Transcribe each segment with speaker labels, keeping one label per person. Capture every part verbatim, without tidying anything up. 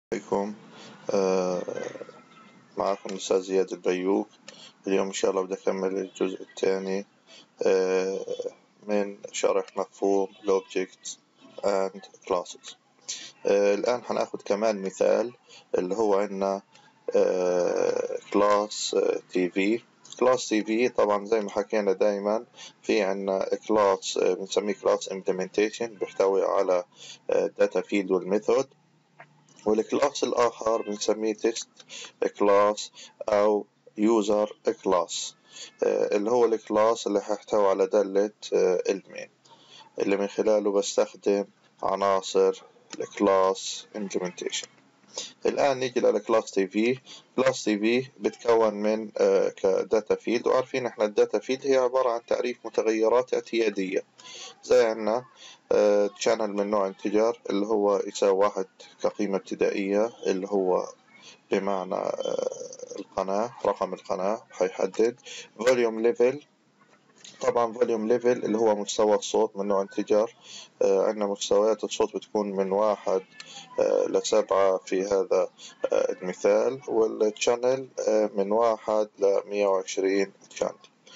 Speaker 1: عليكم. آه معكم الأستاذ زياد البيوك. اليوم إن شاء الله بدي أكمل الجزء الثاني آه من شرح مفهوم الأوبجكت and classes. آه الآن حناخد كمان مثال اللي هو عندنا آه class تي في. class تي في طبعا زي ما حكينا دايما في عندنا class بنسميه class implementation بيحتوي على data field والميثود، والكلاس الآخر بنسميه text كلاس أو user كلاس اللي هو الكلاس اللي هيحتوي على دالة المين اللي من خلاله بستخدم عناصر الكلاس implementation. الآن نيجي للكلاس تي في. كلاس تي في بتكون من كداتا فيلد، وعارفين احنا الداتا فيلد هي عبارة عن تعريف متغيرات اعتيادية، زي عنا تشانل من نوع انتجر اللي هو يساوي واحد كقيمة ابتدائية اللي هو بمعنى القناة، رقم القناة حيحدد. فوليوم ليفل، طبعا فوليوم ليفل اللي هو مستوى الصوت من نوع انتجر. عندنا مستويات الصوت بتكون من واحد لسبعة في هذا المثال، والشانل من واحد لمية وعشرين شانل.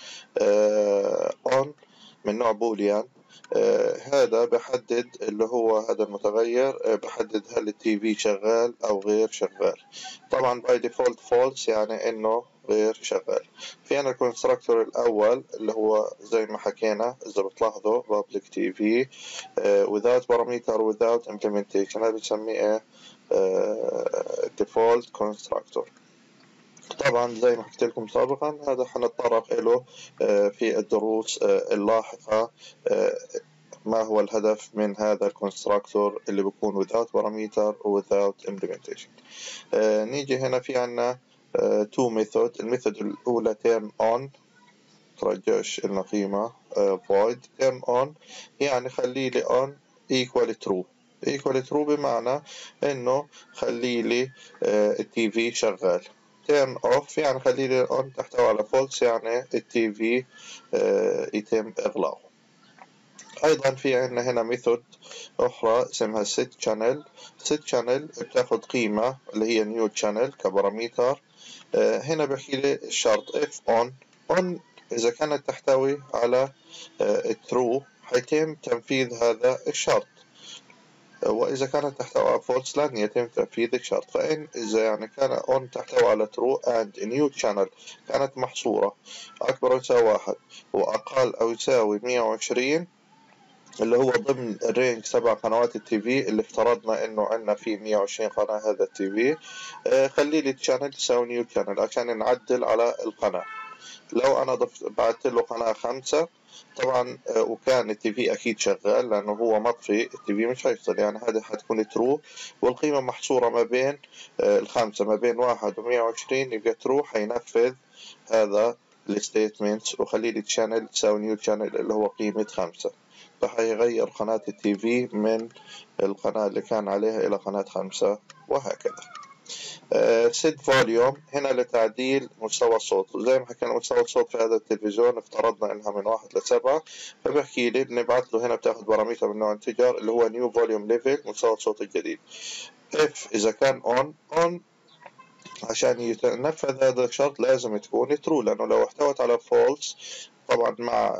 Speaker 1: on من نوع بوليان، آه هذا بحدد اللي هو هذا المتغير آه بحدد هل التي في شغال أو غير شغال. طبعا باي ديفولت فولس يعني إنه غير شغال. في عنا الكونستراكتور الأول اللي هو زي ما حكينا إذا بتلاحظوا public تي في آه without parameter without implementation، هذا بنسميه آه default constructor. طبعا زي ما حكيت لكم سابقا هذا حنتطرق له في الدروس اللاحقة ما هو الهدف من هذا الكونستراكتور اللي بيكون without parameter و without implementation. نيجي هنا في عنا two method. الميثود الأولى turn on، ترجعش لنا قيمة void. turn on يعني خلي لي on equal true. equal true بمعنى إنه خلي لي التي في شغال. turn off يعني خلي لي on تحتوي على false يعني التي في يتم إغلاقه. أيضا في عندنا هنا ميثود أخرى اسمها set channel. set channel بتاخد قيمة اللي هي new channel كباراميتر. هنا بحكي لي الشرط if on on إذا كانت تحتوي على true حيتم تنفيذ هذا الشرط، وإذا كانت تحتوي على false لن يتم تنفيذ الشرط. فإن إذا يعني كان on تحتوي على true and new channel كانت محصورة أكبر أو يساوي واحد وأقل أو يساوي مية وعشرين اللي هو ضمن الرينج سبع قنوات التي في اللي افترضنا إنه عندنا فيه مية وعشرين قناة هذا التي في، آه خلي لي channel تساوي نيو channel عشان نعدل على القناة. لو أنا ضفت بعت له قناة خمسة طبعا آه وكان التي في أكيد شغال لأنه هو مطفي التي في مش هيفصل، يعني هذا حتكون ترو والقيمة محصورة ما بين آه الخمسة ما بين واحد ومية وعشرين يبقى ترو حينفذ هذا الستيتمنت وخلي لي channel تساوي نيو channel اللي هو قيمة خمسة، فحيغير قناة التي في من القناة اللي كان عليها إلى قناة خمسة وهكذا. set volume هنا لتعديل مستوى الصوت، وزي ما حكينا مستوى الصوت في هذا التلفزيون افترضنا انها من واحد لسبعة، فبحكي لي بنبعث له هنا بتاخذ بارامتر من نوع انتجر اللي هو new volume level مستوى الصوت الجديد. if إذا كان on on عشان يتنفذ هذا الشرط لازم تكون true، لأنه لو احتوت على false طبعا مع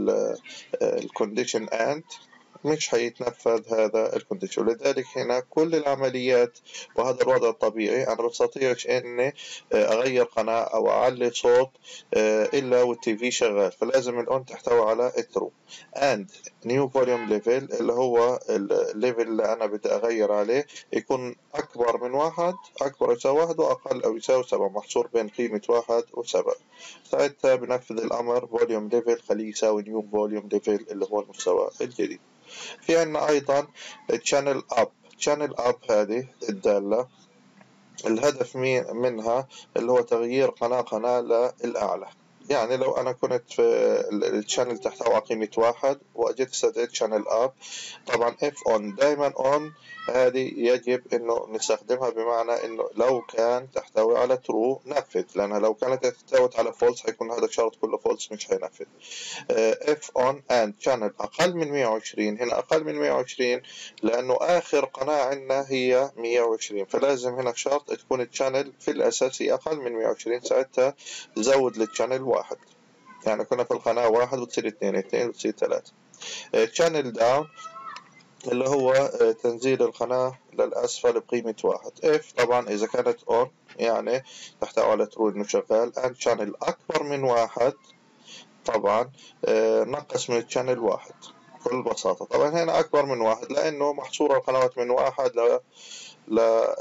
Speaker 1: الكونديشن and مش هيتنفذ هذا الكونديشن. ولذلك هنا كل العمليات وهذا الوضع الطبيعي أنا بستطيعش إني أغير قناة أو أعلي صوت إلا والتي في شغال، فلازم الأون تحتوي على الترو. and new volume level اللي هو الليفل اللي أنا بدي أغير عليه يكون أكبر من واحد، أكبر يساوي واحد وأقل أو يساوي سبعة، محصور بين قيمة واحد وسبعة. ساعتها بنفذ الأمر volume level خليه يساوي new volume level اللي هو المستوى الجديد. في عنا أيضا channel up. channel up هذه الدالة الهدف منها اللي هو تغيير قناة قناة للأعلى. يعني لو أنا كنت في الشانل تحتوي على قيمة واحد وأجيت استدعيت شانل أب، طبعا اف اون دائما اون، هذه يجب انه نستخدمها، بمعنى انه لو كان تحتوي على ترو نفذ، لانها لو كانت تحتوي على فولس حيكون هذا الشرط كله فولس مش هينفذ. اف اون اند شانل اقل من مية وعشرين، هنا اقل من مية وعشرين لانه اخر قناة عندنا هي مية وعشرين، فلازم هنا شرط تكون الشانل في الاساسي اقل من مية وعشرين، ساعتها زود للشانل واحد، يعني كنا في القناة واحد وتصير اثنين، اثنين وتصير ثلاثة. شانل داون اللي هو تنزيل القناة للأسفل بقيمة واحد. اف طبعا إذا كانت اون يعني تحتوي على ترو إنه شغال، and شانل أكبر من واحد طبعا نقص من الشانل واحد بكل بساطة. طبعا هنا أكبر من واحد لأنه محصورة القنوات من واحد ل ل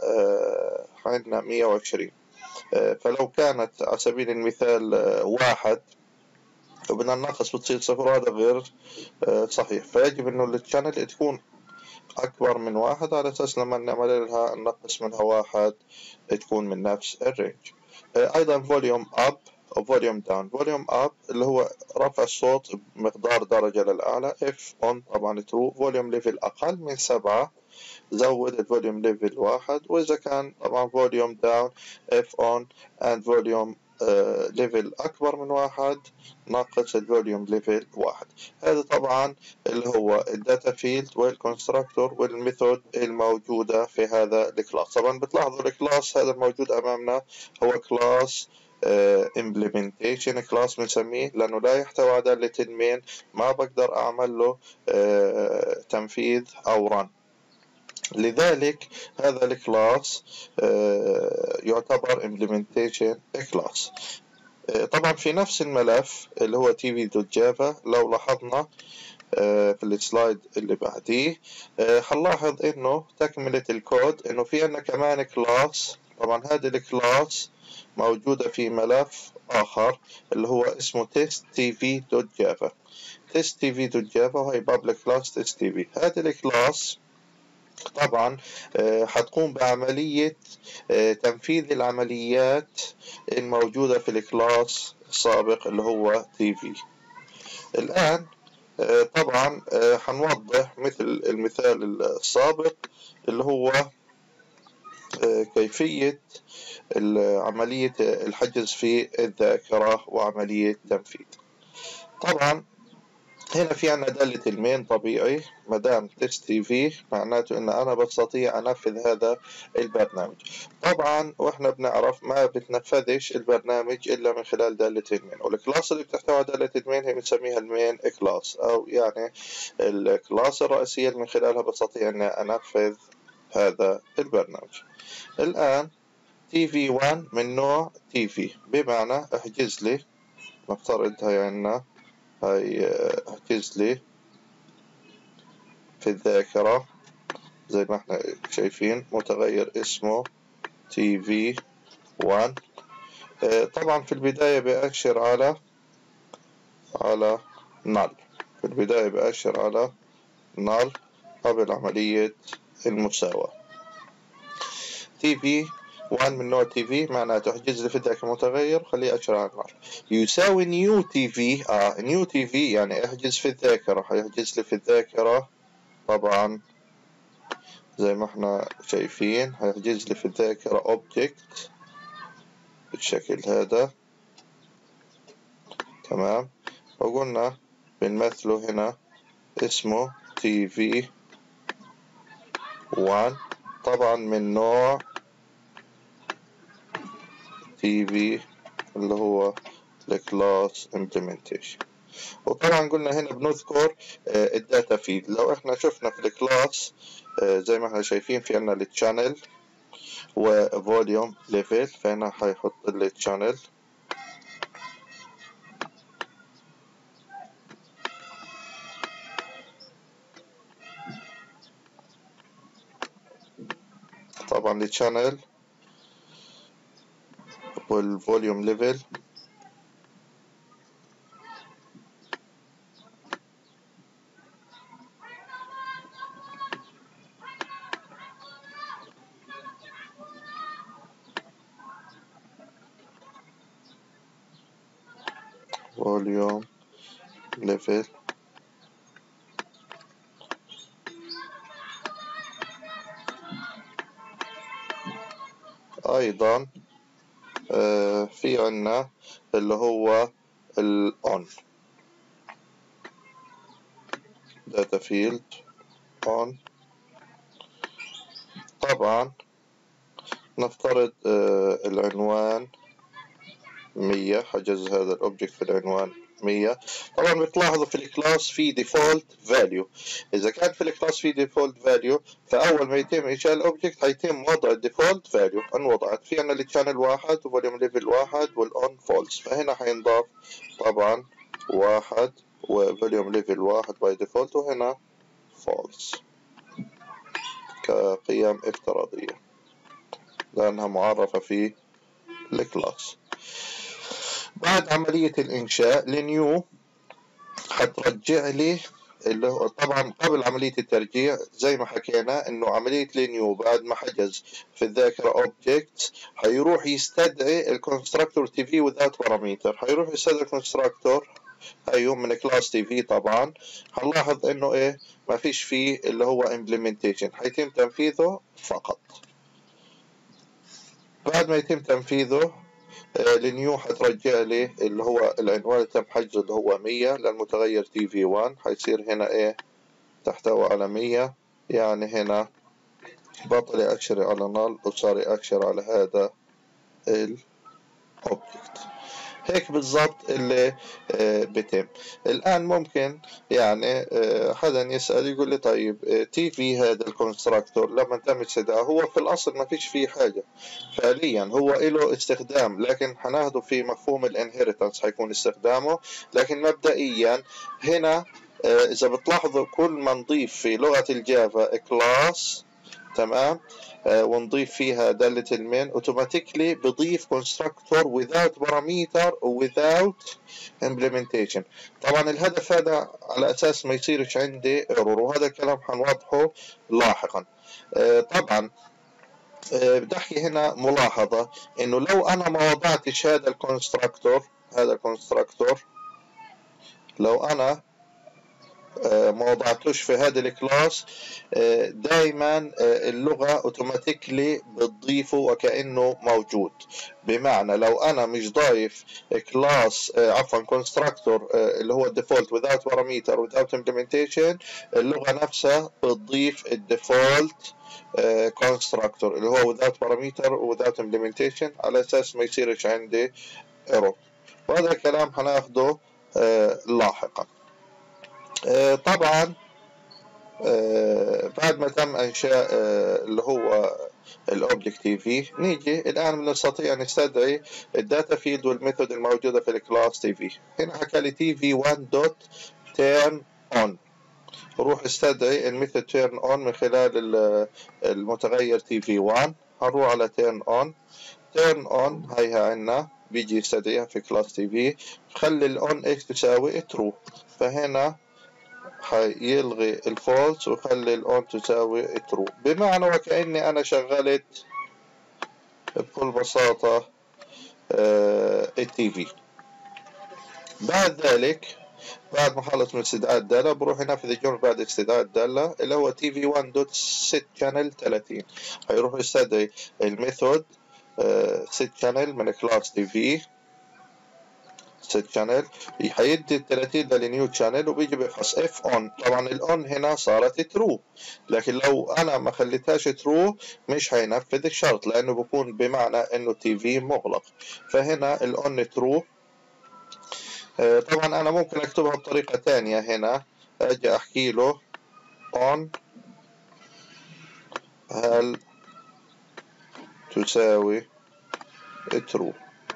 Speaker 1: عندنا مية وعشرين، فلو كانت على سبيل المثال واحد وبدنا ننقص بتصير صفر، وهذا غير صحيح، فيجب إنه الشانل تكون أكبر من واحد على أساس لما نعمل لها نقص منها واحد تكون من نفس الرينج. أيضا فوليوم أب أو فوليوم داون. فوليوم أب اللي هو رفع الصوت بمقدار درجة للأعلى، اف اون طبعا ترو. فوليوم ليفل أقل من سبعة، زود الفوليوم ليفل واحد، وإذا كان طبعا فوليوم داون اف اون and فوليوم ليفل أكبر من واحد ناقص الفوليوم ليفل واحد. هذا طبعا اللي هو الداتا فيلد والكونستراكتور والميثود الموجودة في هذا الكلاس. طبعا بتلاحظوا الكلاس هذا الموجود أمامنا هو كلاس implementation كلاس بنسميه، لأنه لا يحتوي على دالة المين، ما بقدر أعمل له تنفيذ أو رن، لذلك هذا الكلاس يعتبر implementation class. طبعا في نفس الملف اللي هو tv.java لو لاحظنا في السلايد اللي بعديه هنلاحظ انه تكملة الكود انه في عندنا كمان كلاس. طبعا هذه الكلاس موجودة في ملف اخر اللي هو اسمه testtv.java. testtv.java وهي public class testtv. هذه الكلاس طبعا حتقوم بعملية تنفيذ العمليات الموجودة في الكلاس السابق اللي هو تي في. الآن طبعا حنوضح مثل المثال السابق اللي هو كيفية عملية الحجز في الذاكرة وعملية تنفيذ. طبعا هنا في عنا دالة المين طبيعي، مدام تست تي في معناته ان انا بستطيع انفذ هذا البرنامج. طبعا واحنا بنعرف ما بتنفذش البرنامج الا من خلال دالة المين، والكلاس اللي بتحتوي على دالة المين هي بنسميها المين كلاس، او يعني الكلاس الرئيسية اللي من خلالها بستطيع ان انفذ هذا البرنامج. الان تي في واحد من نوع تي في، بمعنى احجز لي، نفترض هي عنا هاي احجز لي في الذاكرة زي ما احنا شايفين متغير اسمه تي في واحد. اه طبعا في البداية بأشر على على نال، في البداية بأشر على نال قبل عملية المساواة. تي في واحد من نوع تي في معناته احجز لي في الذاكرة متغير خليه أشر على نال، يساوي نيو تي في. اه نيو تي في يعني احجز في الذاكرة، هيحجز لي في الذاكرة طبعا زي ما احنا شايفين هيحجز لي في الذاكرة object بالشكل هذا، تمام. وقلنا بنمثله هنا اسمه تي في واحد طبعا من نوع تي في اللي هو الكلاس implementation. وطبعا قلنا هنا بنذكر الداتا فيد. لو احنا شفنا في الكلاس زي ما احنا شايفين في عنا التشانل وفوليوم ليفل، فهنا هيحط التشانل طبعا الشانل والفوليوم ليفل. volume level أيضا آه في عنا اللي هو ال on data field on. طبعا نفترض آه العنوان مية، حجز هذا الأوبجكت في العنوان مية. طبعا بتلاحظوا في الكلاس في default value. إذا كان في الكلاس في default value فأول ما يتم إنشاء الأوبجكت هيتم وضع الديفولت value انوضعت. في عنا الشانل واحد وفوليوم ليفل واحد والأون فولس، فهنا هينضاف طبعا واحد وفوليوم ليفل واحد باي ديفولت، وهنا فولس كقيم افتراضية لأنها معرفة في الكلاس. بعد عملية الإنشاء لنيو هترجع لي اللي هو طبعا قبل عملية الترجيع زي ما حكينا إنه عملية لنيو بعد ما حجز في الذاكرة أوبجكت هيروح يستدعي الكونستراكتور تي في without parameter. هيروح يستدعي الكونستراكتور أيوه من كلاس تي في. طبعا هنلاحظ إنه إيه ما فيش فيه اللي هو implementation، هيتم تنفيذه فقط. بعد ما يتم تنفيذه لنيو هترجع لي اللي هو العنوان اللي تم حجزه اللي هو مية للمتغير تي في واحد. هيصير هنا ايه تحتوي على مية، يعني هنا بطل اكشر على نال وصار اكشر على هذا الاوبجكت. هيك بالضبط اللي بتم. الآن ممكن يعني حدا يسأل يقول لي طيب تي في هذا الكونستراكتور لما تم استدعاء هو في الأصل ما فيش فيه حاجة فعليا، هو له استخدام لكن حناخده في مفهوم الانهيرتنس حيكون استخدامه. لكن مبدئيا هنا إذا بتلاحظوا كل ما نضيف في لغة الجافا كلاس تمام آه ونضيف فيها دالة المين اوتوماتيكلي بضيف constructor without parameter و without implementation. طبعا الهدف هذا على اساس ما يصيرش عندي error، وهذا الكلام حنوضحه لاحقا. آه طبعا آه بدي احكي هنا ملاحظة انه لو انا ما وضعتش هذا الكونستراكتور هذا الكونستراكتور لو انا ما وضعتوش في هذا الكلاس دايما اللغة اوتوماتيكلي بتضيفه وكأنه موجود. بمعنى لو انا مش ضايف كلاس عفوا كونستراكتور اللي هو الديفولت without parameter without implementation اللغة نفسها بتضيف الديفولت كونستراكتور اللي هو without parameter without implementation على اساس ما يصيرش عندي error. وهذا الكلام هناخده لاحقا. آه طبعا آه بعد ما تم انشاء آه اللي هو الاوبجكت تي في نيجي الان بنستطيع نستدعي الداتا فيلد والميثود الموجوده في الكلاس تي في. هنا حكى لي تي في واحد دوت تيرن اون، نروح استدعي الميثود تيرن اون من خلال المتغير تي في واحد. هنروح على تيرن اون. تيرن اون هيها عنا بيجي يستدعيها في كلاس تي في، خلي الاون اكس تساوي ترو، فهنا هيلغي الفولس وخلي الاون تساوي ترو. بمعنى وكأني انا شغلت بكل بساطة التي في. بعد ذلك بعد ما خلص من استدعاء الدالة بروح ينفذ الجملة بعد استدعاء الدالة اللي هو تي في واحد دوت set channel ثلاثين. هيروح يستدعي الميثود set channel من كلاس تي في set channel، هيدي ال ثلاثين للنيو channel وبيجي بيفحص اف اون. طبعا الاون هنا صارت ترو، لكن لو انا ما خليتهاش ترو مش هينفذ الشرط لانه بكون بمعنى انه تي في مغلق. فهنا الاون ترو. طبعا انا ممكن اكتبها بطريقة تانية. هنا اجي احكي له on هل تساوي true،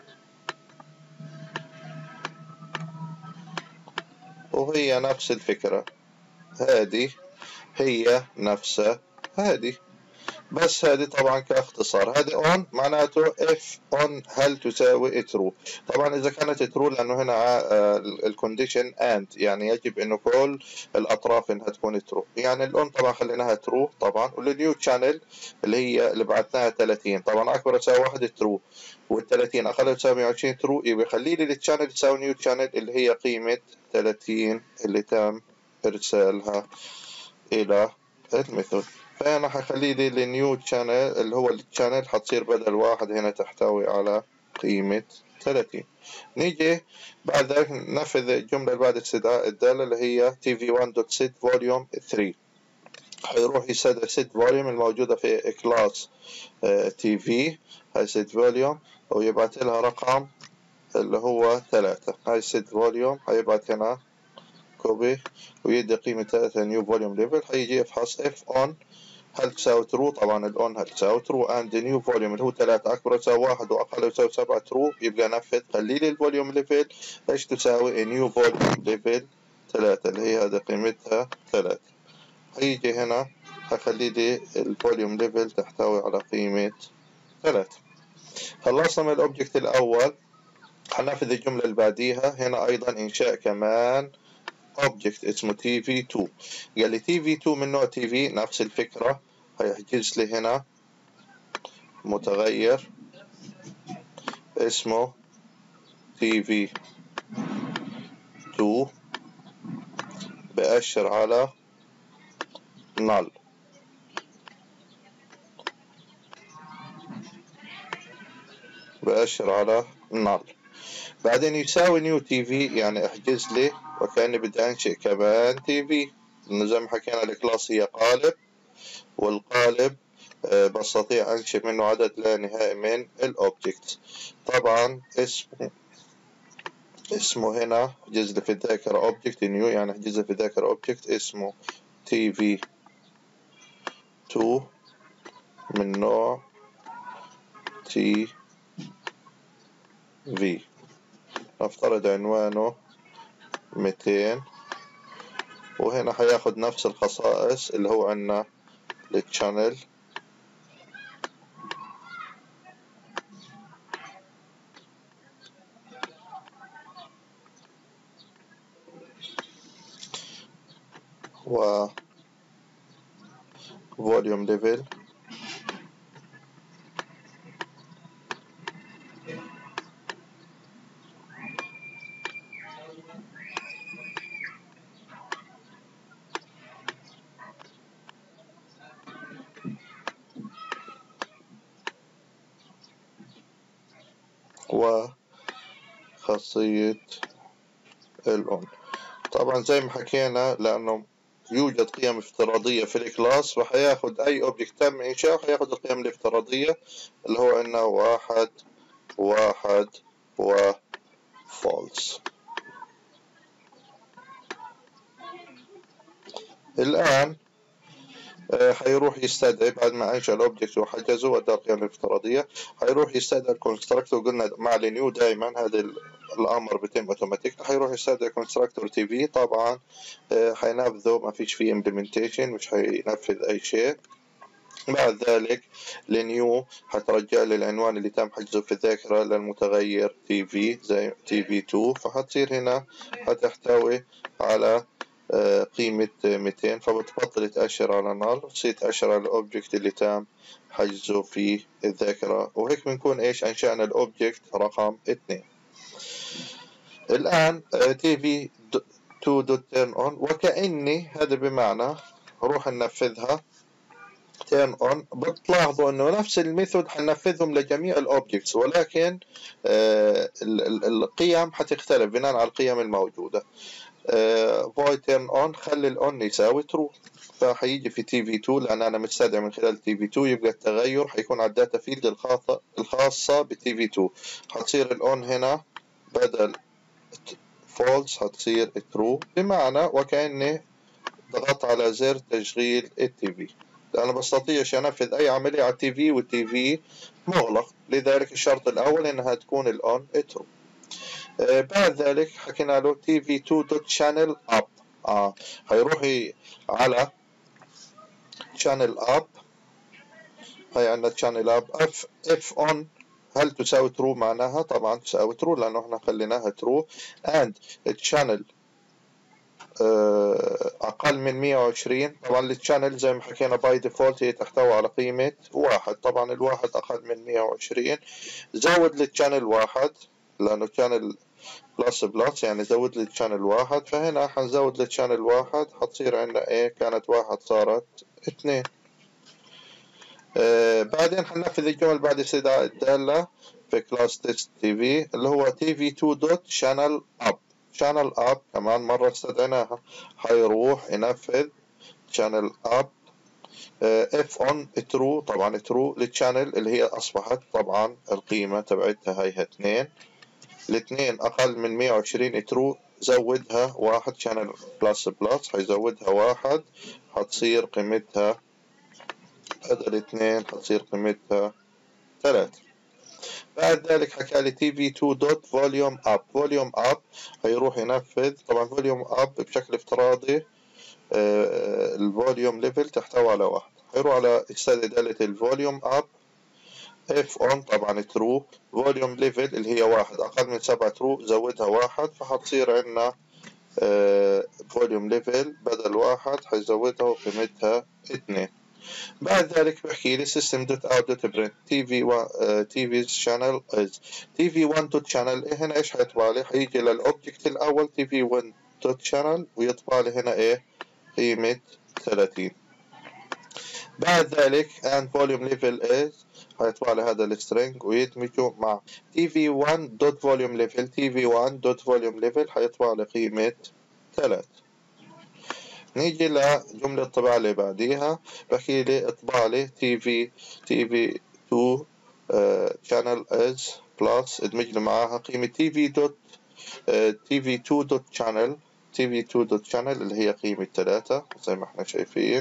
Speaker 1: وهي نفس الفكرة، هذه هي نفسها هذه. بس هذه طبعا كاختصار. هذه اون معناته اف اون هل تساوي ترو. طبعا اذا كانت ترو لانه هنا الكونديشن اند يعني يجب انه كل الاطراف انها تكون ترو. يعني الاون طبعا خليناها ترو طبعا. والنيو شانل اللي هي اللي بعثناها ثلاثين طبعا اكبر تساوي واحد ترو وال30 اقل تساوي مية وعشرين ترو، يبقى خلي لي التشانل تساوي نيو شانل اللي هي قيمة ثلاثين اللي تم ارسالها الى الميثود. فانا حخلي لي النيو شانل اللي هو الشانل حتصير بدل واحد هنا تحتوي على قيمة ثلاثين. نيجي بعد ذلك ننفذ الجملة اللي بعد استدعاء الدالة اللي هي تي في واحد دوت سيت فوليوم ثلاثة. حيروح يستدعي سيت فوليوم الموجودة في كلاس تي في، هاي سيت فوليوم، ويبعث لها رقم اللي هو ثلاثة. هاي سيت فوليوم حيبعث هنا كوبي ويدي قيمة ثلاثة نيو فوليوم ليفل. حيجي يفحص اف اون هل تساوي ترو، طبعا الاون هل تساوي ترو اند نيو فوليوم اللي هو ثلاثة اكبر تساوي واحد واقل تساوي سبعة ترو، يبقى نفذ خلي لي الفوليوم ليفل ايش تساوي نيو فوليوم ليفل ثلاثة اللي هي هذا قيمتها ثلاثة. هيجي هنا هخلي لي الفوليوم ليفل تحتوي على قيمة ثلاثة. خلصنا من الاوبجكت الاول. هننفذ الجملة اللي بعديها. هنا ايضا انشاء كمان اوبجكت اسمه تي في اثنين. قال لي تي في اثنين من نوع تي في، نفس الفكرة. هيحجز لي هنا متغير اسمه تي في اثنين بأشر على null. بأشر على null. بعدين يساوي نيو تي في يعني احجز لي وكأني بدي انشئ كمان تي في، لأنه زي ما حكينا الكلاس هي قالب، والقالب بستطيع انشئ منه عدد لا نهائي من الاوبجكت. طبعا اسمه اسمه هنا احجز لي في الذاكرة اوبجكت نيو، يعني احجز لي في الذاكرة اوبجكت اسمه تي في اثنين من نوع تي في. نفترض عنوانه مئتين، وهنا حياخد نفس الخصائص اللي هو عندنا للشانل. و volume level وخاصية الأون. طبعا زي ما حكينا لأنه يوجد قيم افتراضية في الكلاس، فحياخد أي أوبجكت تم إنشاؤه حياخد القيم الافتراضية اللي هو عندنا واحد واحد و false. الآن حيروح يستدعي بعد ما انشا الاوبجكت وحجزه وادى القيم الافتراضيه، حيروح يستدعي الكونستراكتور. قلنا مع النيو دائما هذا الامر بيتم اوتوماتيك. حيروح يستدعي كونستراكتور تي في. طبعا حينفذه ما فيش فيه امبلمنتيشن، مش حينفذ اي شيء. بعد ذلك النيو حترجع لي العنوان اللي تم حجزه في الذاكره للمتغير تي في زي تي في اثنين، فحتصير هنا حتحتوي على قيمة مئتين، فبتبطل تأشر على نال وتصير تأشر على الأوبجكت اللي تم حجزه في الذاكرة. وهيك بنكون إيش أنشأنا الأوبجكت رقم اثنين. الآن تي في اثنين دوت تيرن أون، وكأني هذا بمعنى روح ننفذها تيرن أون. بتلاحظوا إنه نفس الميثود حننفذهم لجميع الأوبجكتس، ولكن القيم حتختلف بناء على القيم الموجودة. void turn on خلي الاون يساوي true، فحيجي في تي في اثنين لان انا مستدعي من خلال تي في اثنين، يبقى التغير حيكون على الداتا فيلد الخاصه الخاصه بتي في اثنين. حتصير الاون هنا بدل false حتصير true، بمعنى وكاني ضغطت على زر تشغيل التي في، لأنا بستطيع أنفذ أي عملية على التي في والتي في مغلق. لذلك الشرط الأول إنها تكون الأون true. آه بعد ذلك حكينا له تي في اثنين دوت شانل اب. اه هيروح على شانل اب هي عندنا channel up اف اف on هل تساوي true معناها طبعا تساوي true لانه احنا خليناها true and channel أقل من مية وعشرين. طبعا الشانل زي ما حكينا باي ديفولت هي تحتوي على قيمة واحد، طبعا الواحد أقل من مية وعشرين. زود للشانل واحد لأنه شانل بلس بلس يعني زود للشانل واحد، فهنا حنزود للشانل واحد حتصير عندنا إيه كانت واحد صارت اثنين. آه بعدين حننفذ الجمل بعد استدعاء الدالة في كلاس تيست تي في اللي هو تي في تو دوت شانل أب. شانل اب كمان مرة استدعيناها، حيروح ينفذ شانل اب اف اون ترو، طبعا ترو للشانل اللي هي اصبحت طبعا القيمة تبعتها هيها اثنين. الاثنين اقل من مية وعشرين ترو، زودها واحد شانل بلس بلس حيزودها واحد حتصير قيمتها بدل اثنين حتصير قيمتها ثلاثة. بعد ذلك حكى لي تي في تو دوت فوليوم اب. فوليوم اب هيروح ينفذ طبعا فوليوم اب بشكل افتراضي الفوليوم ليفل تحتوي على واحد، هيروح على يستدعي دالة الفوليوم اب اف اون طبعا ترو فوليوم ليفل اللي هي واحد اقل من سبعة ترو زودها واحد فحتصير عندنا فوليوم ليفل بدل واحد حيزودها وقيمتها اثنين. بعد ذلك بحكي لي system dot out dot print تي في تي في channel is تي في واحد dot channel. هنا ايش حيطبع لي؟ حيجي للاوبجكت الاول تي في واحد dot channel ويطبع لي هنا ايه قيمة ثلاثين. بعد ذلك and volume level is حيطبع لي هذا السترينج ويدمجه مع تي في واحد dot volume level تي في واحد dot volume level حيطبع لي قيمة ثلاثة. نيجي لجملة الطباعة اللي بعديها بحكي لي اطبع لي تي في تي في تو channel is plus ادمج لي معاها قيمة تي في دوت تي في تو دوت channel تي في تو دوت channel اللي هي قيمة ثلاثة زي ما احنا شايفين،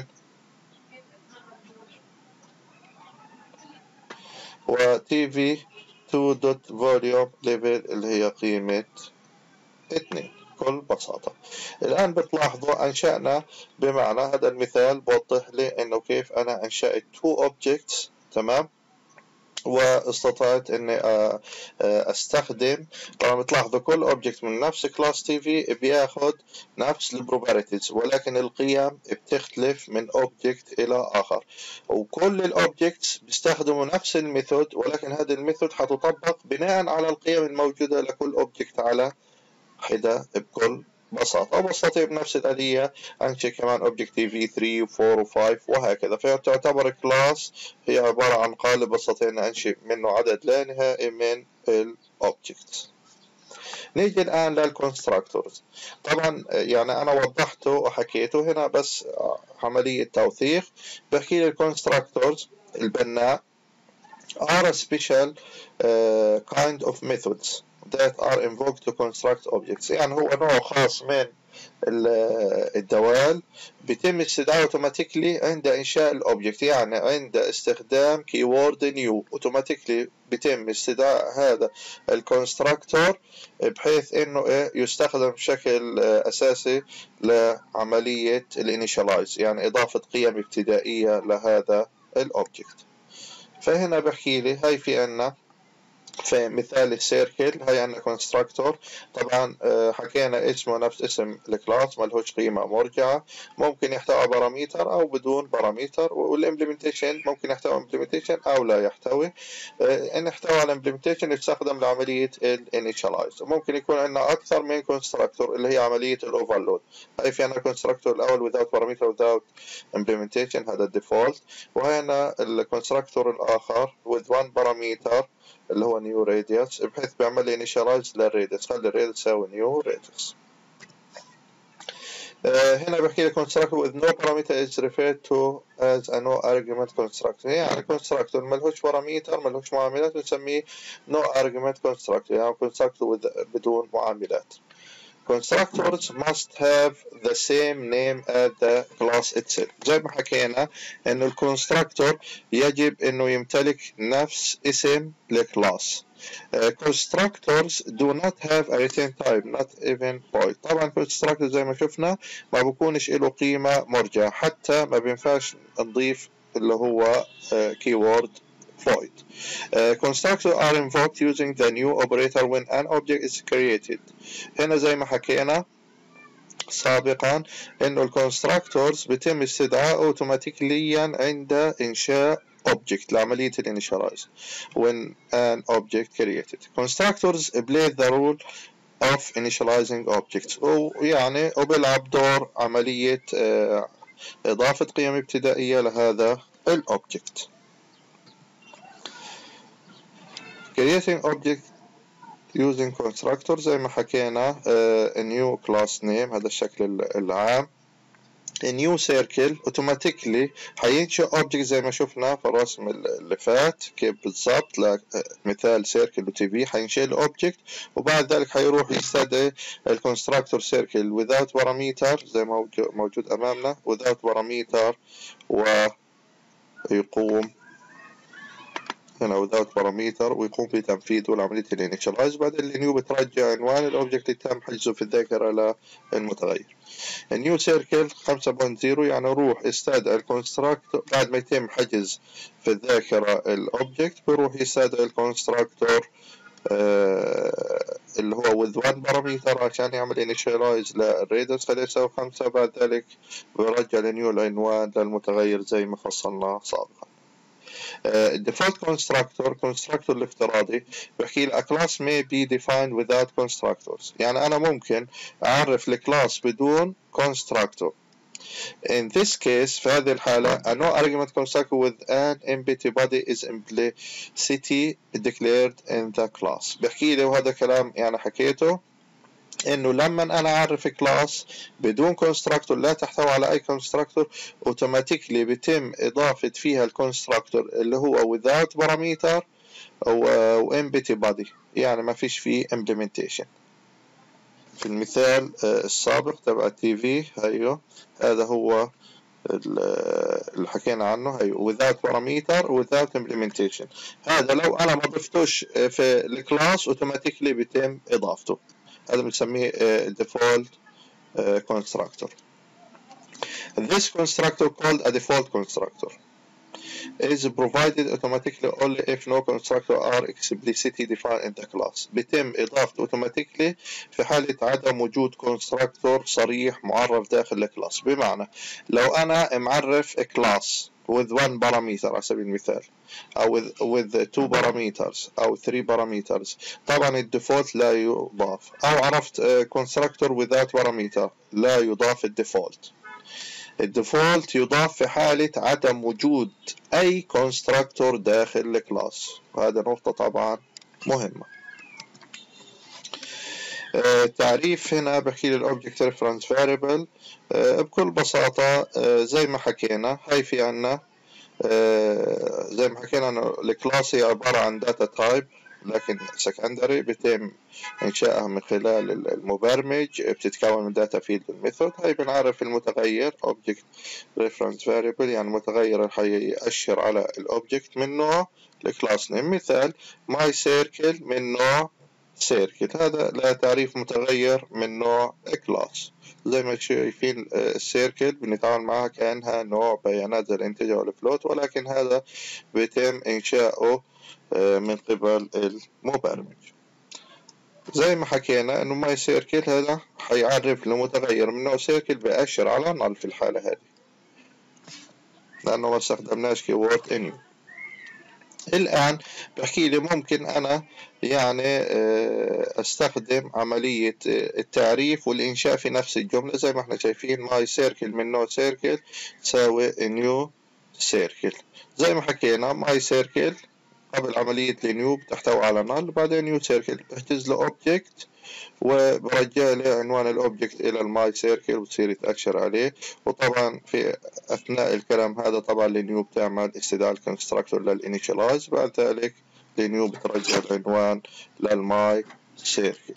Speaker 1: و تي في تو دوت volume level اللي هي قيمة اثنين بكل بساطة. الآن بتلاحظوا أنشأنا بمعنى هذا المثال بوضح لي إنه كيف أنا أنشأت two objects تمام، واستطعت إني أستخدم طبعا بتلاحظوا كل object من نفس كلاس تي في بياخد نفس البروبرتيز ولكن القيم بتختلف من object إلى آخر، وكل الأوبجكتس بيستخدموا نفس الميثود ولكن هذه الميثود حتطبق بناء على القيم الموجودة لكل object على حدة بكل بساطة. وبستطيع بنفس الآلية أنشئ كمان object تي في ثلاثة و أربعة و خمسة وهكذا، فتعتبر كلاس هي عبارة عن قالب بستطيع أن أنشئ منه عدد لا نهائي من الأوبجكتس. نيجي الآن للكونستراكتورز. طبعا يعني أنا وضحته وحكيته هنا بس عملية توثيق. بحكي لي الكونستراكتورز البناء are a special uh, kind of methods that are invoked to construct objects. يعني هو نوع خاص من الدوال بيتم استدعاء اوتوماتيكلي عند انشاء الاوبجكت، يعني عند استخدام keyword new اوتوماتيكلي بيتم استدعاء هذا الكونستراكتور بحيث انه ايه يستخدم بشكل اساسي لعملية الانيشالايز يعني اضافة قيم ابتدائية لهذا الاوبجكت. فهنا بحكي لي هاي في عنا في مثال السيركل هاي عنا كونستراكتور طبعا حكينا اسمه نفس اسم الكلاس ملهوش قيمة مرجعة، ممكن يحتوي باراميتر او بدون باراميتر، والامبلمنتيشن ممكن يحتوي امبلمنتيشن او لا يحتوي. ان احتوى على امبلمنتيشن يستخدم لعملية الانيشالايز. ممكن يكون عندنا اكثر من كونستراكتور اللي هي عملية الاوفرلود. هاي في عنا كونستراكتور الاول without parameter without implementation هذا الديفولت، وهنا الكونستراكتور الاخر with one parameter اللي هو نيو راديوس بحيث بيعمل لي انيشالايز للراديوس، خلي الراديوس يساوي نيو راديوس. هنا بحكي لي constructor with no parameter is referred to as a no argument constructor، يعني constructor ملهوش باراميتر ملهوش معاملات بنسميه no argument constructor، يعني constructor with بدون معاملات. Constructors must have the same name as the class itself. زي ما حكينا انه الكونستراكتور يجب انه يمتلك نفس اسم الكلاس. Uh, constructors do not have a return type not even void. طبعا constructor زي ما شفنا ما بكونش له قيمة مرجعة، حتى ما بينفعش نضيف اللي هو keyword void. Uh, constructors are invoked using the new operator when an object is created. هنا زي ما حكينا سابقا انه الكونستراكتورز بيتم استدعاء اوتوماتيكيا عند انشاء object لعملية الانيشالايز when an object created. Constructors play the role of initializing objects ويعني وبيلعب دور عملية إضافة قيم ابتدائية لهذا الأوبجكت. Creating object using constructor زي ما حكينا uh, a new class name هذا الشكل العام. a new circle automatically حينشئ object زي ما شفنا في الرسم اللي فات كيف بالضبط مثال circle و تي في حينشئ له object وبعد ذلك حيروح يستدعي الكونستراكتور circle without parameter زي ما موجود أمامنا without parameter ويقوم هنا without parameter ويقوم بتنفيذه لعملية الانيشالايز. بعدين النيو بترجع عنوان الأوبجكت اللي تم حجزه في الذاكرة للمتغير. النيو سيركل خمسة نقطة صفر يعني روح استدعي الكونستراكتور بعد ما يتم حجز في الذاكرة الأوبجكت بيروح يستدعي الكونستراكتور آه اللي هو with one parameter عشان يعمل initialize للريدس خليه يساوي خمسة. بعد ذلك بيرجع النيو العنوان للمتغير زي ما فصلنا سابقا. الديفولت كونستراكتور كونستراكتور الافتراضي بحكي لي a class may be defined without constructors يعني أنا ممكن أعرف الكلاس بدون constructor. In this case في هذه الحالة a no argument constructor with an empty body is implicitly declared in the class. بحكي لي وهذا كلام يعني حكيته انه لما انا اعرف كلاس بدون كونستراكتور لا تحتوي على اي كونستراكتور اوتوماتيكلي بيتم اضافه فيها الكونستراكتور اللي هو without parameter او empty body يعني ما فيش فيه implementation. في المثال السابق تبع التي في هيو هذا هو اللي حكينا عنه هي without parameter without implementation. هذا لو انا ما ضفتوش في الكلاس اوتوماتيكلي بيتم اضافته. هذا بنسميه default constructor. This constructor called a default constructor is provided automatically only if no constructor are explicitly defined in the class. بيتم إضافته automatically في حالة عدم وجود constructor صريح معرف داخل الكلاس. بمعنى لو أنا معرف class with one parameter على سبيل المثال أو with, with two parameters أو three parameters طبعا الديفولت لا يضاف أو عرفت constructor without parameter لا يضاف الديفولت. الديفولت يضاف في حالة عدم وجود أي كونستراكتور داخل الكلاس وهذا نقطة طبعا مهمة. آه تعريف هنا بحكي لي الأوبجكت ريفرنس فاريبل آه بكل بساطة آه زي ما حكينا هاي في عنا آه زي ما حكينا إنه الكلاس هي عبارة عن داتا تايب لكن سكندري بيتم إنشائها من خلال المبرمج بتتكون من داتا فيلد والميثود. هاي بنعرف المتغير object reference variable يعني متغير اللي حيأشر على الأوبجكت من نوع الكلاس نيم. مثال my circle من نوع circle هذا لا تعريف متغير من نوع كلاس. زي ما شايفين السيركل بنتعامل معها كأنها نوع بيانات زي الانتجر والفلوت ولكن هذا بيتم إنشاؤه من قبل المبرمج. زي ما حكينا انه ماي سيركل هذا حيعرف لمتغير من نوع سيركل بيأشر على نل في الحالة هذه لانه ما استخدمناش كيورد انيو. الان بحكي لي ممكن انا يعني استخدم عملية التعريف والانشاء في نفس الجملة زي ما احنا شايفين ماي سيركل من نوع سيركل تساوي نيو سيركل. زي ما حكينا ماي سيركل قبل عملية النيو بتحتوي على نل بعدين نيو سيركل بحجز له اوبجكت وبرجع له عنوان الاوبجكت الى الماي سيركل وتصير يتأشر عليه. وطبعا في اثناء الكلام هذا طبعا النيو بتعمل استدعاء الكونستراكتور للانيشالايز بعد ذلك النيو بترجع العنوان للماي سيركل.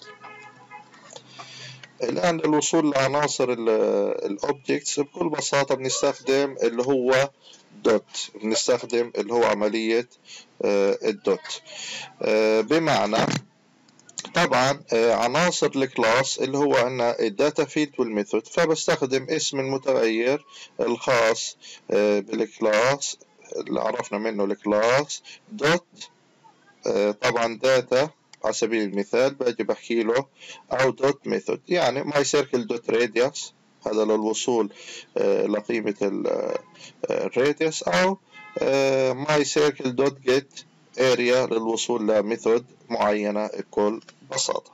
Speaker 1: الآن للوصول لعناصر الاوبجكتس بكل بساطة بنستخدم اللي هو دوت بنستخدم اللي هو عملية الدوت بمعنى طبعا عناصر الكلاس اللي هو عندنا الداتا فيلد والميثود فبستخدم اسم المتغير الخاص بالكلاس اللي عرفنا منه الكلاس دوت طبعا داتا على سبيل المثال باجي بحكي له او دوت ميثود، يعني ماي سيركل دوت راديوس هذا للوصول لقيمة الراديوس، او ماي سيركل دوت جيت اريا للوصول لميثود معينة بكل بساطة.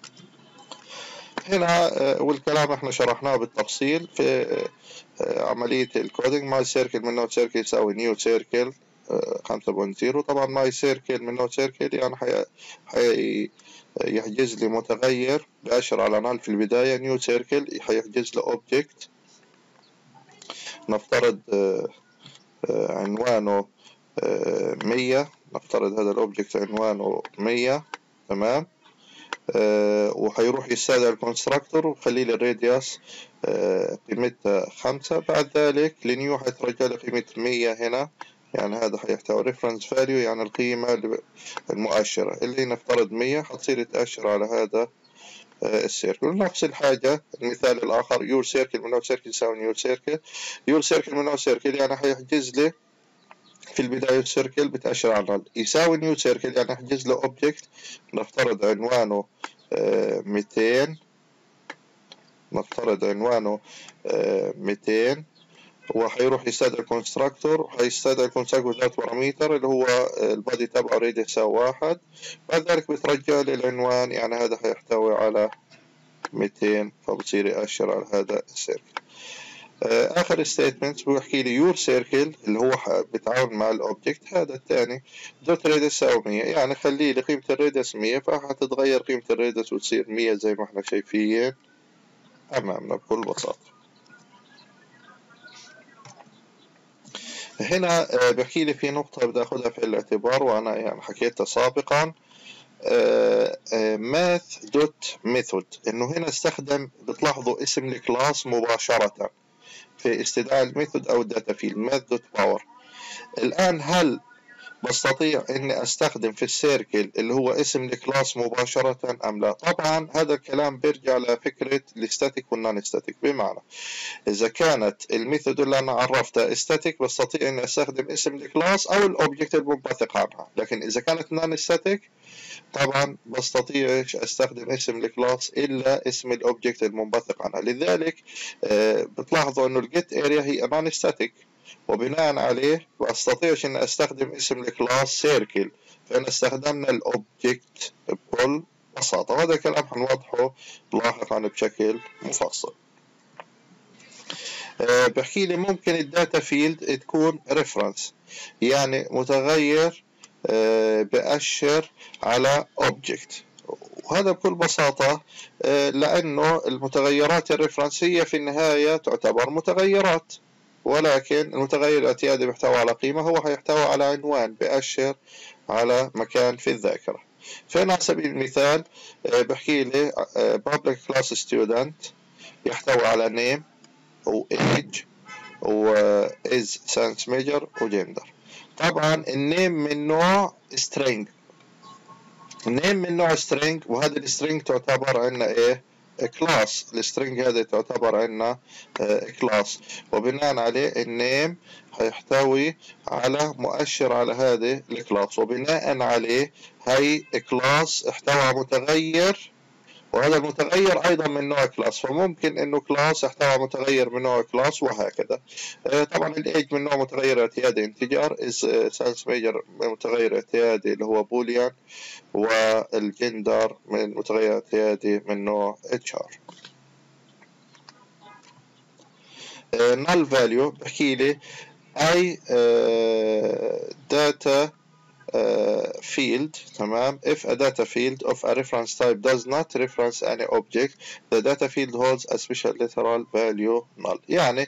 Speaker 1: هنا والكلام احنا شرحناه بالتفصيل في عملية الكودينج. ماي سيركل من نوع سيركل يساوي نيو سيركل خمسة نقطة صفر. طبعا ماي سيركل من نوع سيركل يعني حي... حي... يحجز لي متغير بأشر على نال في البداية. نيو سيركل حيحجز له اوبجكت نفترض عنوانه مية، نفترض هذا الاوبجكت عنوانه مية، تمام. أه وحيروح يستدعي الكونستراكتور وخلي لي الراديوس أه قيمتها خمسة. بعد ذلك لنيو حيترجع لي قيمة مية هنا، يعني هذا حيحتوي ريفرنس فاليو يعني القيمة المؤشرة اللي نفترض مية حتصير تأشر على هذا أه السيركل. نفس الحاجة المثال الآخر يور سيركل من نوع سيركل يساوي نيو سيركل. يور سيركل من نوع سيركل يعني حيحجز لي في البداية سيركل بتأشر على نال يساوي نيو سيركل يعني احجز له اوبجكت نفترض عنوانه مئتين، نفترض عنوانه مئتين، وحيروح يستدعي الكونستراكتور وحيستدعي الكونستراكتور ذات باراميتر اللي هو البادي تبعه ريد يساوي واحد. بعد ذلك بترجع لي العنوان يعني هذا حيحتوي على مئتين فبصير يأشر على هذا السيركل. اخر ستيتمنت بيحكي لي يور سيركل اللي هو بيتعامل مع الاوبجكت هذا الثاني دوت راديوس يساوي مية، يعني خلي لي قيمه الراديوس مية فحتتغير قيمه الراديوس وتصير مية زي ما احنا شايفين امامنا بكل بساطه. هنا بحكي لي في نقطه بدي اخذها في الاعتبار وانا يعني حكيتها سابقا، ماث دوت ميثود، انه هنا استخدم بتلاحظوا اسم الكلاس مباشره في استدعاء الميثود او الداتا فيلد ماث دوت باور. الان هل بستطيع اني استخدم في السيركل اللي هو اسم الكلاس مباشرة ام لا؟ طبعا هذا الكلام بيرجع لفكرة الستاتيك والنون ستاتيك، بمعنى اذا كانت الميثود اللي انا عرفتها ستاتيك بستطيع اني استخدم اسم الكلاس او الاوبجكت المنبثق عنها، لكن اذا كانت نون ستاتيك طبعا بستطيع استخدم اسم الكلاس الا اسم الاوبجكت المنبثق عنها. لذلك آه بتلاحظوا انه الجيت اريا هي نون ستاتيك وبناء عليه بستطيعش ان استخدم اسم الكلاس سيركل، فان استخدمنا الاوبجكت بكل بساطه، وهذا الكلام حنوضحه لاحقا بشكل مفصل. أه بحكي لي ممكن الداتا فيلد تكون ريفرنس يعني متغير أه بأشر على اوبجكت، وهذا بكل بساطه أه لانه المتغيرات الريفرنس هي في النهايه تعتبر متغيرات، ولكن المتغير الاعتيادي بيحتوي على قيمة هو حيحتوي على عنوان بأشر على مكان في الذاكرة. فهنا على سبيل المثال بحكي لي public class student يحتوي على name و age و is science major و gender. طبعا النيم من نوع string، النيم من نوع string وهذا السترينج تعتبر عندنا ايه؟ كلاس. السترينج هذا تعتبر عندنا كلاس، وبناء عليه النيم هيحتوي على مؤشر على هذه الكلاس، وبناء عليه هي كلاس احتوى على متغير وهذا المتغير ايضا من نوع كلاس، فممكن انه كلاس احتوى على متغير من نوع كلاس وهكذا. طبعا الايج من نوع متغير اعتيادي انتجر، از ساينس ميجر متغير اعتيادي اللي هو بوليان، والجندر من متغير اعتيادي من نوع اتشار. null value بحكي لي اي data Uh, field تمام. if a data field of a reference type does not reference any object the data field holds a special literal value null، يعني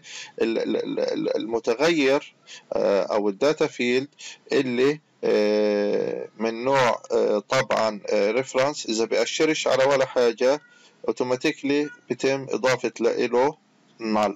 Speaker 1: المتغير uh, او الداتا فيلد اللي uh, من نوع uh, طبعا uh, reference اذا بيأشرش على ولا حاجة اوتوماتيكلي بيتم اضافة له null.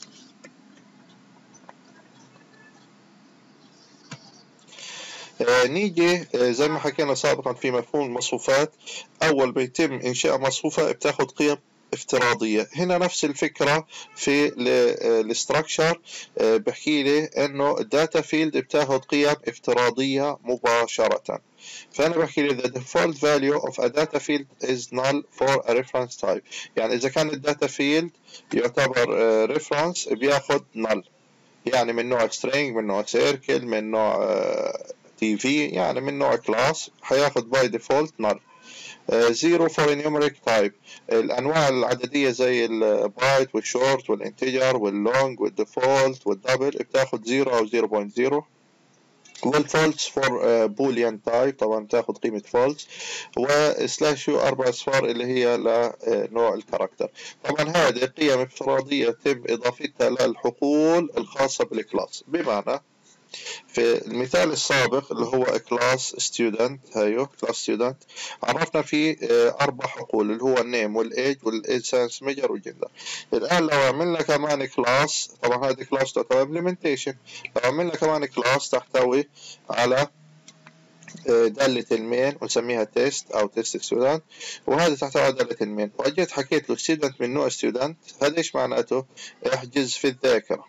Speaker 1: آه نيجي آه زي ما حكينا سابقا في مفهوم المصفوفات، اول بيتم انشاء مصفوفة بتاخد قيم افتراضية. هنا نفس الفكرة في الستراكشر، بحكي لي انه الداتا فيلد بتاخد قيم افتراضية مباشرة. فانا بحكي لي the default value of a data field is null for a reference type. يعني اذا كان الداتا فيلد يعتبر reference بياخد null، يعني من نوع string، من نوع circle، من نوع تي في، يعني من نوع class، حياخد by default null. زيرو فور numeric type. الانواع العدديه زي البايت والشورت والانتجر واللونج والديفولت والدبل بتاخد زيرو او زيرو بوينت زيرو. والفولس فور بوليان تايب طبعا بتاخد قيمه فولس. وسلاش يو اربع اصفار اللي هي لنوع الكاركتر. طبعا هذه قيم افتراضيه يتم اضافتها للحقول الخاصه بالكلاس. بمعنى في المثال السابق اللي هو كلاس ستودنت، هايو كلاس ستودنت عرفنا فيه اربع حقول اللي هو النيم والايج والساينس ميجر والجندر. الان لو عملنا كمان كلاس، طبعا هذه كلاس تعتبر امبلمنتيشن، لو عملنا كمان كلاس تحتوي على دالة المين ونسميها تيست او تيست ستودنت، وهذا تحتوي على دالة المين، واجيت حكيت له ستودنت من نوع ستودنت، هذا ايش معناته؟ احجز في الذاكرة،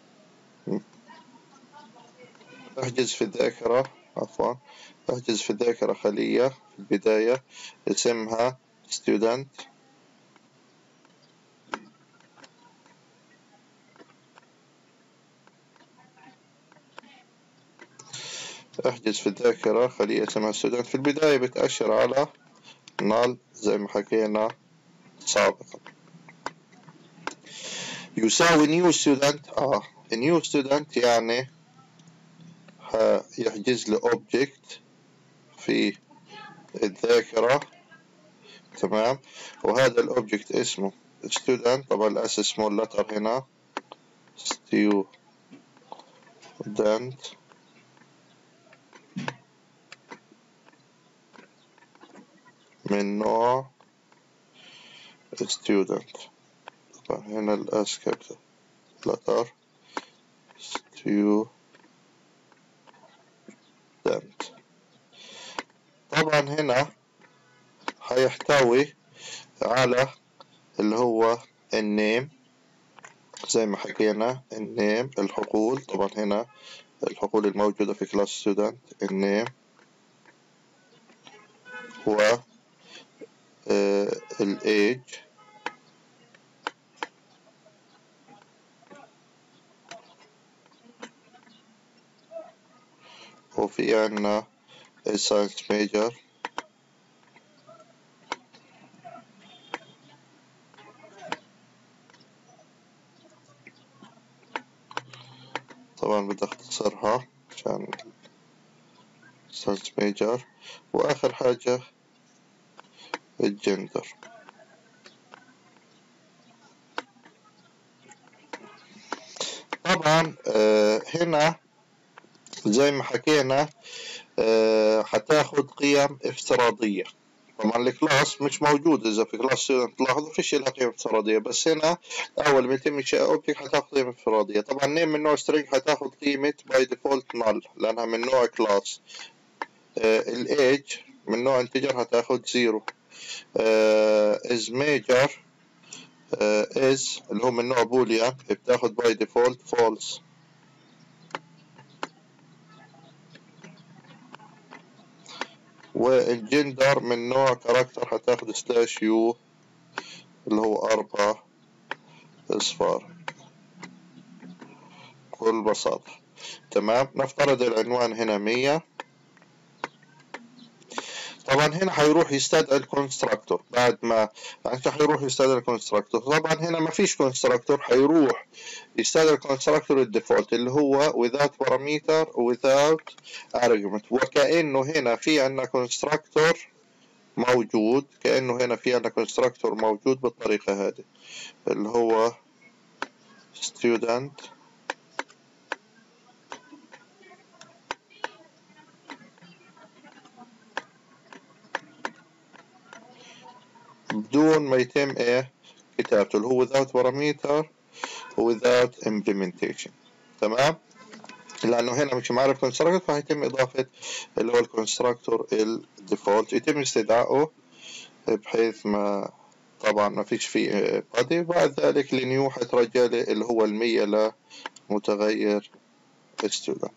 Speaker 1: احجز في الذاكرة عفوا احجز في الذاكرة خلية في البداية اسمها student، احجز في الذاكرة خلية اسمها student. في البداية بتأشر على null زي ما حكينا سابقا. يساوي new student، اه new student يعني يحجز له object في الذاكرة، تمام، وهذا الاوبجكت اسمه student، طبعا الاس small letter هنا student من نوع student. طبعا هنا الاس capital letter student. طبعا هنا هيحتوي على اللي هو النيم زي ما حكينا، النيم الحقول، طبعا هنا الحقول الموجودة في كلاس ستودنت النيم، و الايج، وفي عنا الساينس ميجر، طبعا بدي اختصرها عشان ساينس ميجر، واخر حاجة الجندر. طبعا آه هنا زي ما حكينا آه حتاخد قيم افتراضية. طبعا الكلاس مش موجود، اذا في كلاس تلاحظوا فيش لها قيمة افتراضية، بس هنا اول ما يتم انشاء اوبجكت حتاخد قيمة افتراضية. طبعا نيم من نوع سترينج حتاخد قيمة باي ديفولت نل لانها من نوع كلاس. آه الايج من نوع انتجر هتاخد زيرو. از ميجر از اللي هو من نوع بوليان بتاخد باي ديفولت فولس. والجندر من نوع كاركتر هتاخد سلاش يو اللي هو أربعة اصفار بكل بساطة. تمام، نفترض العنوان هنا مية. طبعا هنا حيروح يستدعي الكونستراكتور بعد ما يعني حيروح يستدعي الكونستراكتور. طبعا هنا ما فيش كونستراكتور، حيروح يستدعي الكونستراكتور الديفولت اللي هو without parameter without argument، وكأنه هنا في عندنا كونستراكتور موجود، كأنه هنا في عندنا كونستراكتور موجود بالطريقة هذه اللي هو student بدون ما يتم ايه كتابته اللي هو without parameter without implementation. تمام، لانه هنا مش معرف كونستراكتور فهيتم اضافة اللي هو الكونستراكتور الديفولت، يتم استدعائه بحيث ما طبعا ما فيش فيه body. بعد ذلك النيو حيترجع لي اللي هو المية لمتغير student.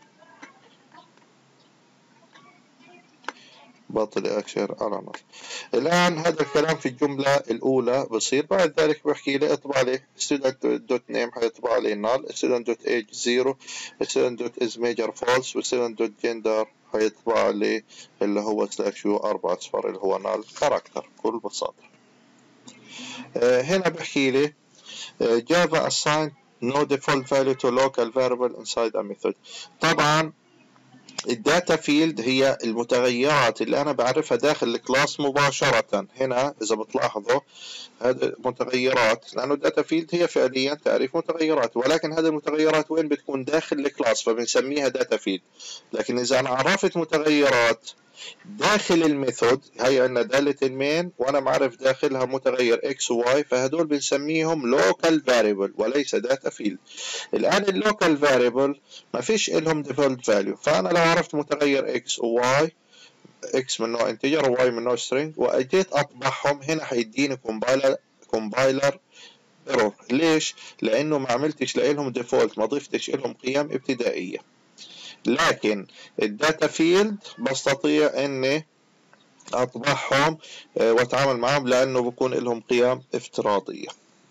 Speaker 1: باطل أكشر على نص. الآن هذا الكلام في الجملة الأولى بصير. بعد ذلك بحكي لي اطبع لي student.name حيطبع لي null، student.age zero، student.isMajor false، student.gender حيطبع لي اللي هو slash u أربعة أصفار اللي هو null character بكل بساطة. آه هنا بحكي لي آه Java assign no default value to local variable inside a method. طبعا الداتا فيلد هي المتغيرات اللي انا بعرفها داخل الكلاس مباشرة. هنا اذا بتلاحظوا هذه متغيرات، لانه الداتا فيلد هي فعليا تعريف متغيرات، ولكن هذه المتغيرات وين بتكون؟ داخل الكلاس، فبنسميها داتا فيلد. لكن اذا انا عرفت متغيرات داخل الميثود، هي عندنا دالة المين وانا معرف داخلها متغير اكس وواي، فهدول بنسميهم لوكال فاريبل وليس داتا فيلد. الان اللوكال فاريبل ما فيش لهم ديفولت فاليو، فانا لو عرفت متغير اكس وواي، اكس من نوع انتجر وواي من نوع سترينج، واجيت اطبعهم هنا حيديني كومبايلر كومبايلر ايرور. ليش؟ لانه ما عملتش لهم ديفولت، ما ضفتش لهم قيم ابتدائيه. لكن الداتا فيلد بستطيع اني اطبعهم واتعامل معهم لانه بكون لهم قيم افتراضيه.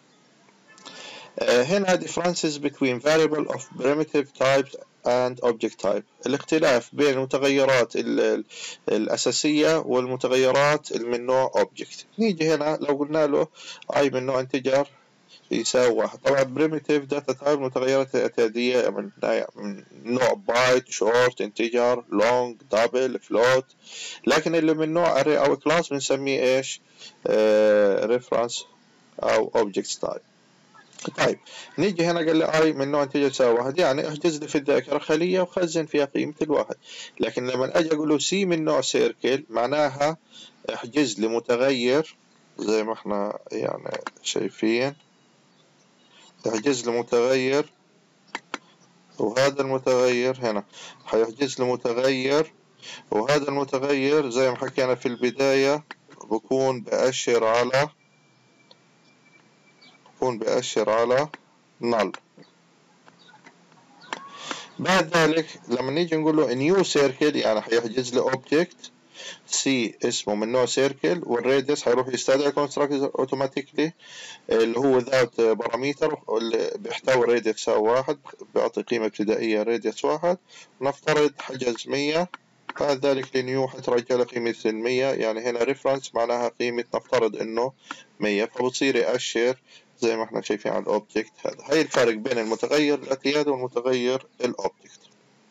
Speaker 1: هنا differences between variable of primitive types and object type. الاختلاف بين المتغيرات الأساسية والمتغيرات من نوع object. نيجي هنا لو قلنا له i من نوع integer يساوي واحد. طبعا primitive data type متغيرات اعتيادية من نوع byte، short، integer، long، double، float. لكن اللي من نوع array أو class بنسميه إيش؟ آه reference أو object type. طيب نيجي هنا قال لي اي من نوع انتجر يساوي واحد، يعني احجز لي في الذاكره خليه وخزن فيها قيمه الواحد. لكن لما اجي اقول له سي من نوع سيركل، معناها احجز لي متغير زي ما احنا يعني شايفين، احجز لي متغير، وهذا المتغير هنا حيحجز لي متغير، وهذا المتغير زي ما حكينا في البدايه بكون بأشر على بكون بأشر على null. بعد ذلك لما نيجي نقول له new circle يعني حيحجز لي object سي اسمه من نوع circle، والراديوس حيروح يستدعي constructor automatically اللي هو ذات باراميتر اللي بيحتوي راديوس يساوي واحد، بيعطي قيمة ابتدائية راديوس واحد، ونفترض حجز مية. بعد ذلك النيو حترجع لي قيمة المية، يعني هنا ريفرنس معناها قيمة نفترض انه مية، فبصير يأشر زي ما احنا شايفين على الاوبجكت هذا. هي الفرق بين المتغير الاعتيادي والمتغير الاوبجكت.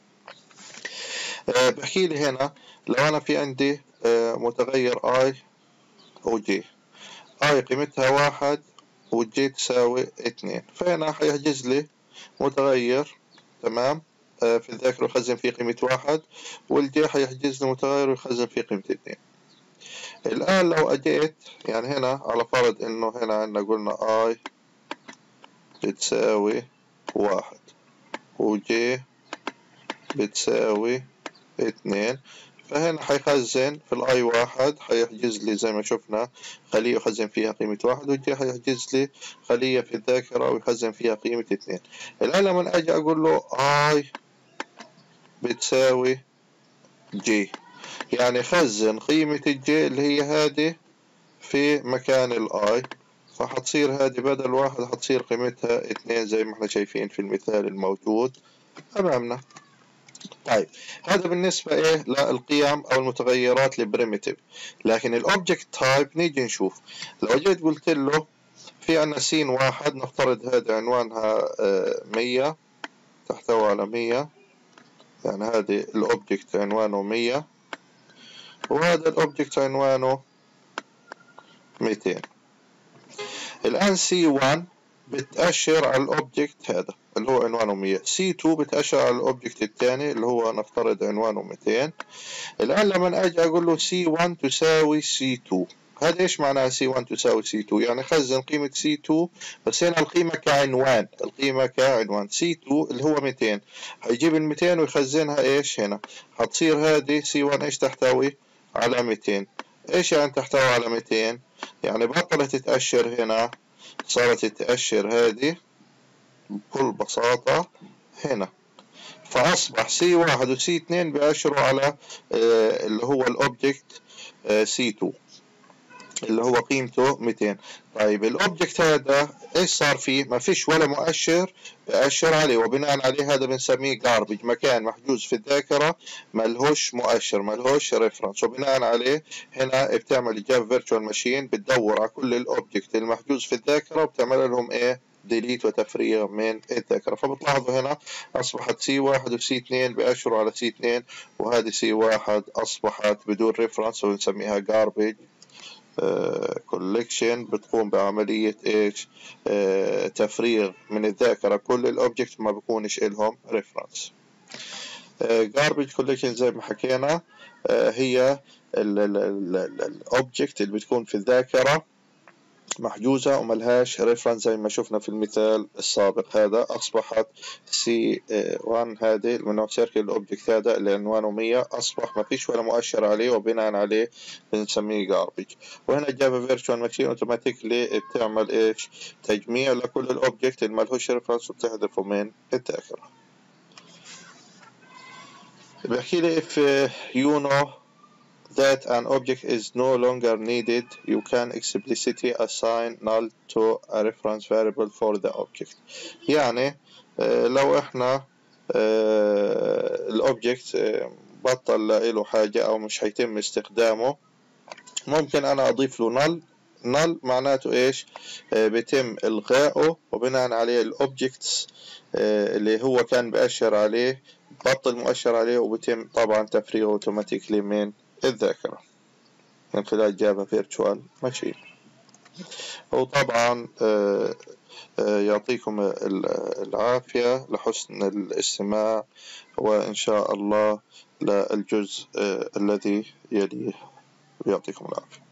Speaker 1: أه بحكي لي هنا لو انا في عندي أه متغير اي وجي، اي قيمتها واحد وجي تساوي اتنين، فهنا حيحجز لي متغير تمام أه في الذاكرة ويخزن فيه قيمة واحد، والجي حيحجز لي متغير ويخزن فيه قيمة اتنين. الآن لو أجيت يعني هنا على فرض إنه هنا عندنا قلنا اي بتساوي واحد وجي بتساوي اتنين، فهنا حيخزن في الاي واحد، حيحجز لي زي ما شفنا خلية يخزن فيها قيمة واحد، والجي حيحجز لي خلية في الذاكرة ويخزن فيها قيمة اتنين. الآن لما أجي أقول له اي بتساوي جي، يعني خزن قيمة الجي اللي هي هذه في مكان الاي، فحتصير هذه بدل واحد حتصير قيمتها اتنين زي ما احنا شايفين في المثال الموجود أمامنا. طيب هذا بالنسبة إيه للقيم أو المتغيرات البريميتيف. لكن الأوبجكت تايب نيجي نشوف. لو جيت قلت له في عنا سين واحد، نفترض هذا عنوانها مية، تحتوي على مية، يعني هذه الأوبجكت عنوانه مية، وهذا الأوبجكت عنوانه ميتين. الآن سي واحد بتأشر على الأوبجكت هذا اللي هو عنوانه مية، سي اثنين بتأشر على الأوبجكت الثاني اللي هو نفترض عنوانه ميتين. الآن لما أجي أقول له سي واحد تساوي سي اثنين، هذا إيش معناها سي واحد تساوي سي اثنين؟ يعني خزن قيمة سي اثنين، بس هنا القيمة كعنوان، القيمة كعنوان سي اثنين اللي هو ميتين، هيجيب ال ميتين ويخزنها إيش هنا، هتصير هذه سي واحد إيش تحتوي على ميتين، إيش يعني تحتوي على مئتين؟ يعني بطلت تأشر هنا، صارت تأشر هذه بكل بساطة هنا، فأصبح سي واحد وسي اثنين بيأشروا على آه اللي هو الأوبجكت آه سي تو اللي هو قيمته مئتين. طيب الأوبجكت هذا إيش صار فيه؟ ما فيش ولا مؤشر بأشر عليه، وبناء عليه هذا بنسميه garbage، مكان محجوز في الذاكرة ملهوش مؤشر ملهوش ريفرنس، وبناء عليه هنا بتعمل جافا فيرتشوال ماشين بتدور على كل الأوبجكت المحجوز في الذاكرة وبتعمل لهم إيه؟ ديليت وتفريغ من الذاكرة. فبتلاحظوا هنا أصبحت سي واحد وسي اثنين بأشروا على سي اثنين، وهذه سي واحد أصبحت بدون ريفرنس وبنسميها garbage كولكشن، uh, بتقوم بعملية ايش؟ uh, تفريغ من الذاكرة كل الاوبجكت ما بيكونش إلهم ريفرنس. garbage collection زي ما حكينا uh, هي الاوبجكت اللي بتكون في الذاكرة محجوزة وملهاش ريفرنس زي ما شفنا في المثال السابق. هذا أصبحت سي واحد هذه من سيركل الأوبجكت هذا اللي عنوانه مية أصبح ما فيش ولا مؤشر عليه، وبناء عليه بنسميه garbage. وهنا جافا فيرتشوال ماشين اوتوماتيكلي بتعمل ايش؟ تجميع لكل الأوبجكت اللي ملهوش ريفرنس وبتحذفه من الذاكرة. بحكي لي if you know that an object is no longer needed, you can explicitly assign null to a reference variable for the object. يعني لو احنا الاوبجكت بطل له حاجة او مش هيتم استخدامه، ممكن انا اضيف له null. null معناته ايش؟ بيتم الغائه، وبناء عليه الاوبجكتس اللي هو كان بأشر عليه بطل مؤشر عليه، وبيتم طبعا تفريغه اوتوماتيكلي من الذاكرة من خلال جافا فيرتشوال ماشين. وطبعا يعطيكم العافية لحسن الاستماع، وإن شاء الله للجزء الذي يليه. يعطيكم العافية.